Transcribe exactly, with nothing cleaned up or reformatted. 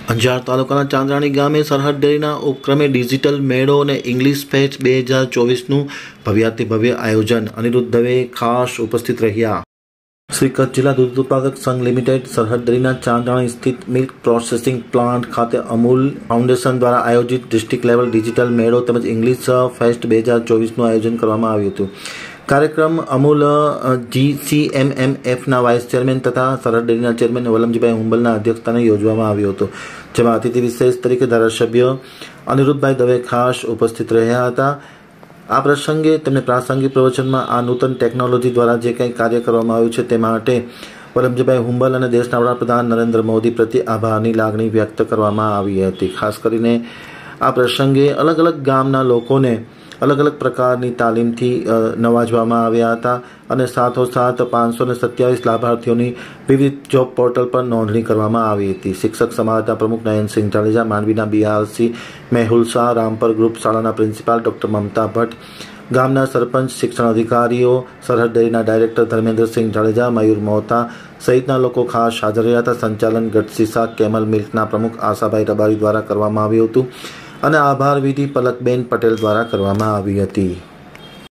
અંજાર તાલુકાના ચાંદ્રાણી ગામે સરહદ ડેરીના ઉપક્રમે ડિજિટલ મેળો અને ઇંગ્લિશ ફેસ્ટ બે હજાર ચોવીસનું ભવ્યાતિ ભવ્ય આયોજન. અનિરુદ્ધ દવે ખાસ ઉપસ્થિત રહ્યા. શ્રી કચ્છ જિલ્લા દૂધ ઉત્પાદક સંઘ લિમિટેડ સરહદ ડેરીના ચાંદ્રાણી સ્થિત મિલ્ક પ્રોસેસિંગ પ્લાન્ટ ખાતે અમૂલ ફાઉન્ડેશન દ્વારા આયોજિત ડિસ્ટ્રિક્ટ લેવલ ડિજિટલ મેળો તેમજ ઇંગ્લિશ ફેસ્ટ બે હજાર ચોવીસનું આયોજન કરવામાં આવ્યું હતું. કાર્યક્રમ અમૂલ જીસીએમએમએફના વાઇસ ચેરમેન તથા સરહદ ડેરીના ચેરમેન વલમજીભાઈ હુંબલના અધ્યક્ષસ્થાને યોજવામાં આવ્યો હતો, જેમાં અતિથિ વિશેષ તરીકે ધારાસભ્ય અનિરુદ્ધભાઈ દવે ખાસ ઉપસ્થિત રહ્યા હતા. આ પ્રસંગે તેમણે પ્રાસંગિક પ્રવચનમાં આ નૂતન ટેકનોલોજી દ્વારા જે કંઈ કાર્ય કરવામાં આવ્યું છે તે માટે વલમજીભાઈ હુંબલ અને દેશના વડાપ્રધાન નરેન્દ્ર મોદી પ્રત્યે આભારની લાગણી વ્યક્ત કરવામાં આવી હતી. ખાસ કરીને આ પ્રસંગે અલગ અલગ ગામના લોકોને અલગ અલગ પ્રકારની તાલીમથી નવાજવામાં આવ્યા હતા અને સાથોસાથ પાંચસો ને સત્યાવીસ લાભાર્થીઓની વિવિધ જોબ પોર્ટલ પર નોંધણી કરવામાં આવી હતી. શિક્ષક સમાજના પ્રમુખ નયનસિંહ જાડેજા, માંડવીના બીઆરસી મેહુલ શાહ, રામપર ગ્રુપ શાળાના પ્રિન્સિપાલ ડોક્ટર મમતા ભટ્ટ, ગામના સરપંચ, શિક્ષણ અધિકારીઓ, સરહદ ડેરીના ડાયરેક્ટર ધર્મેન્દ્રસિંહ જાડેજા, મયુર મોહતા સહિતના લોકો ખાસ હાજર રહ્યા હતા. સંચાલન ગઢસીસા કેમલ મિલ્કના પ્રમુખ આશાભાઈ રબારી દ્વારા કરવામાં આવ્યું હતું અને આભાર વિધિ પલકબેન પટેલ દ્વારા કરવામાં આવી હતી.